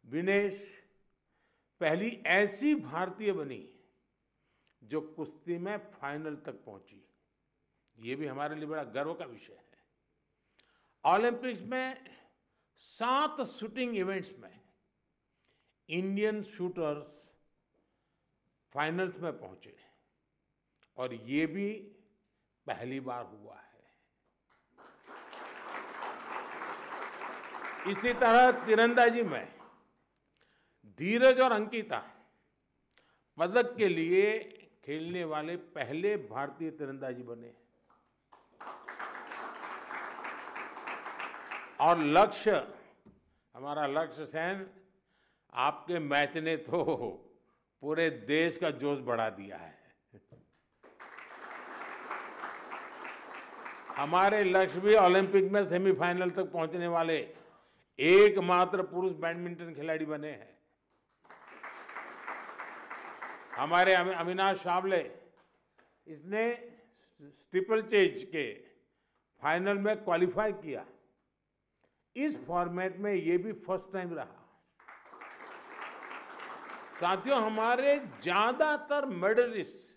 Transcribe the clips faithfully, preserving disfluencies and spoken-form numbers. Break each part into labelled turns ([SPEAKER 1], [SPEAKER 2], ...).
[SPEAKER 1] विनेश पहली ऐसी भारतीय बनी जो कुश्ती में फाइनल तक पहुंची। ये भी हमारे लिए बड़ा गर्व का विषय है। ओलंपिक्स में सात शूटिंग इवेंट्स में इंडियन शूटर्स फाइनल्स में पहुंचे और ये भी पहली बार हुआ है। इसी तरह तीरंदाजी में धीरज और अंकिता पदक के लिए खेलने वाले पहले भारतीय तीरंदाजी बने और लक्ष्य, हमारा लक्ष्य सेन, आपके मैच ने तो पूरे देश का जोश बढ़ा दिया है। हमारे लक्ष्य भी ओलंपिक में सेमीफाइनल तक पहुंचने वाले एकमात्र पुरुष बैडमिंटन खिलाड़ी बने हैं। हमारे अविनाश सावले, इसने स्टीपल चेज के फाइनल में क्वालिफाई किया। इस फॉर्मेट में ये भी फर्स्ट टाइम रहा। साथियों, हमारे ज्यादातर मेडलिस्ट,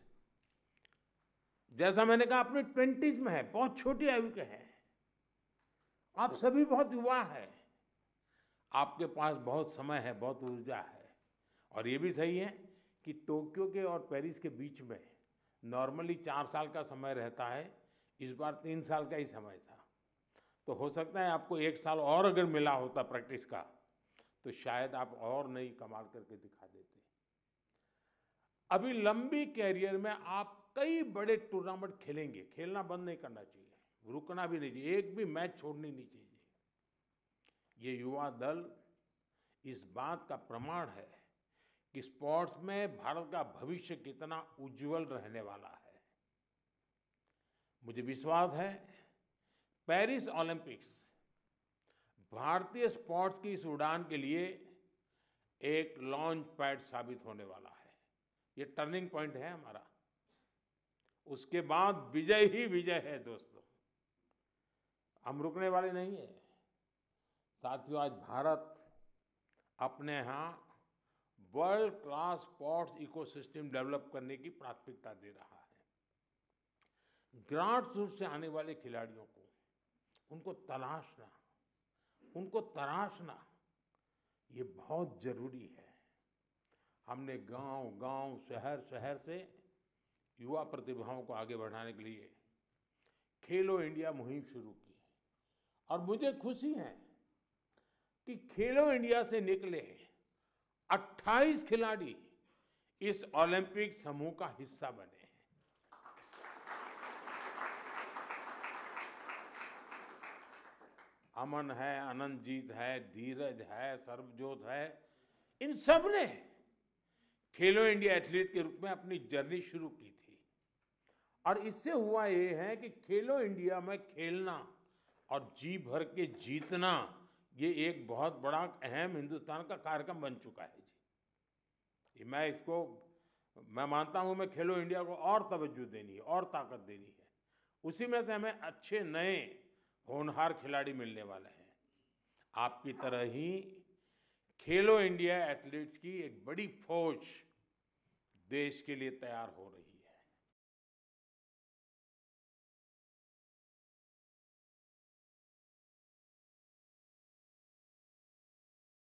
[SPEAKER 1] जैसा मैंने कहा, अपनी ट्वेंटीज में है, बहुत छोटी आयु के हैं। आप सभी बहुत युवा हैं, आपके पास बहुत समय है, बहुत ऊर्जा है। और ये भी सही है कि टोक्यो के और पेरिस के बीच में नॉर्मली चार साल का समय रहता है, इस बार तीन साल का ही समय था। तो हो सकता है आपको एक साल और अगर मिला होता प्रैक्टिस का, तो शायद आप और नई कमाल करके दिखा देते। अभी लंबी कैरियर में आप कई बड़े टूर्नामेंट खेलेंगे, खेलना बंद नहीं करना चाहिए, रुकना भी नहीं चाहिए, एक भी मैच छोड़नी नहीं चाहिए। ये युवा दल इस बात का प्रमाण है कि स्पोर्ट्स में भारत का भविष्य कितना उज्जवल रहने वाला है। मुझे विश्वास है पेरिस ओलंपिक्स भारतीय स्पोर्ट्स की इस उड़ान के लिए एक लॉन्च पैड साबित होने वाला है। ये टर्निंग पॉइंट है हमारा। उसके बाद विजय ही विजय है दोस्तों, हम रुकने वाले नहीं है। साथियों, आज भारत अपने यहाँ world class sports ecosystem develop करने की प्राथमिकता दे रहा है। ग्रास रूट से आने वाले खिलाड़ियों को, उनको तलाशना, उनको तराशना, ये बहुत जरूरी है। हमने गांव गांव, शहर शहर से युवा प्रतिभाओं को आगे बढ़ाने के लिए खेलो इंडिया मुहिम शुरू की और मुझे खुशी है कि खेलो इंडिया से निकले अट्ठाईस खिलाड़ी इस ओलंपिक समूह का हिस्सा बने हैं। अमन है, अनंतजीत है, धीरज है, सर्वजोत है, इन सब ने खेलो इंडिया एथलीट के रूप में अपनी जर्नी शुरू की थी। और इससे हुआ ये है कि खेलो इंडिया में खेलना और जी भर के जीतना, ये एक बहुत बड़ा अहम हिंदुस्तान का कार्यक्रम बन चुका है जी। मैं इसको मैं मानता हूं, मैं खेलो इंडिया को और तवज्जो देनी है और ताकत देनी है। उसी में से हमें अच्छे नए होनहार खिलाड़ी मिलने वाले हैं। आपकी तरह ही खेलो इंडिया एथलीट्स की एक बड़ी फौज देश के लिए तैयार हो रही है।